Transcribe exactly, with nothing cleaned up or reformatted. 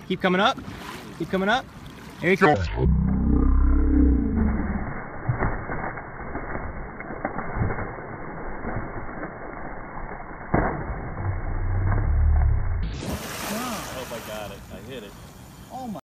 Keep coming up. Keep coming up. There you go. I hope I got it. I hit it. Oh my.